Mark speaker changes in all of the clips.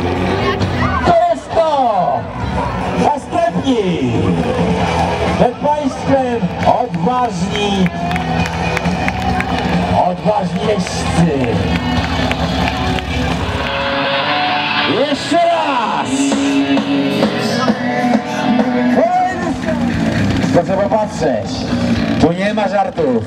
Speaker 1: To jest to! Następni! Przed Państwem odważni jeźdźcy! Jeszcze raz! Proszę popatrzeć, tu nie ma żartów.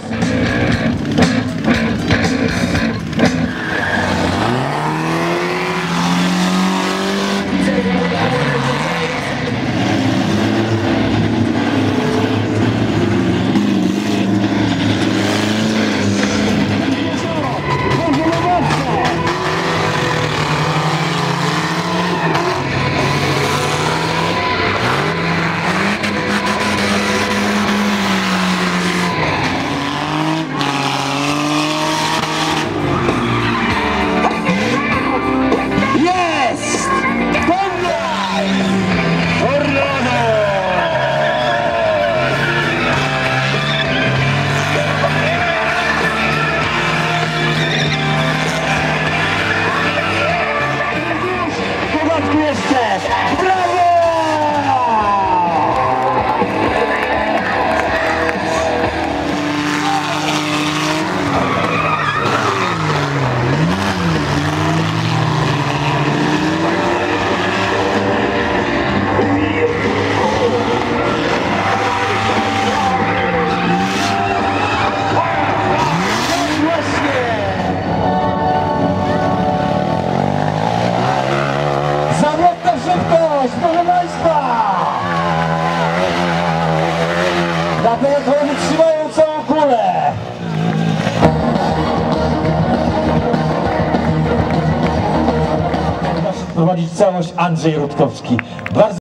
Speaker 1: Proszę Państwa! Dlatego wytrzymają całą kulę! Prowadzić całość Andrzej Rutkowski. Bardzo